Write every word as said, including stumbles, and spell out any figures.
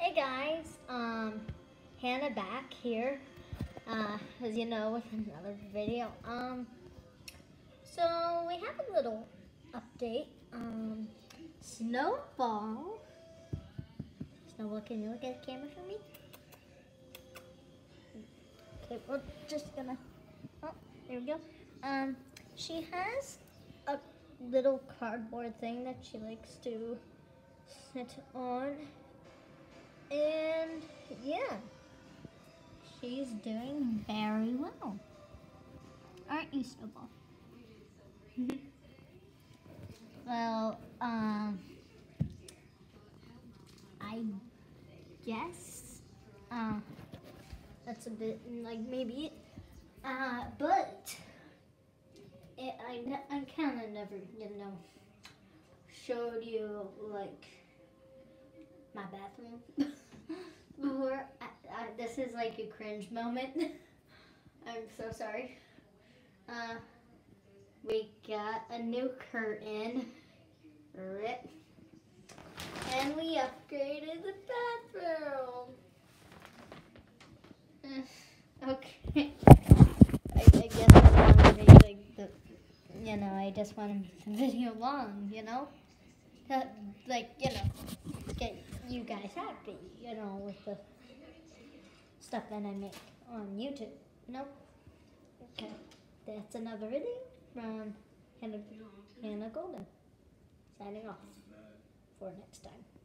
Hey guys, um, Hannah back here, uh, as you know, with another video. Um, so we have a little update. Um, Snowball. Snowball, can you look at the camera for me? Okay, we're just gonna. Oh, there we go. Um, she has a little cardboard thing that she likes to sit on, and yeah. She's doing very well. Aren't you, Snowball? Well, um, I guess, uh, that's a bit, like, maybe, uh, but, it, I, I kind of never, you know, showed you, like, my bathroom before. I, I, this is, like, a cringe moment. I'm so sorry. Uh, we got a new curtain. Rip. And we upgraded the bathroom. Uh, okay. I, I guess I want to make like the, you know, I just want to make the video long, you know? Uh, like, you know, get you guys happy, you know, with the stuff that I make on YouTube, you know? Okay. That's another video from Hannah, Hannah Golden. Signing off for next time.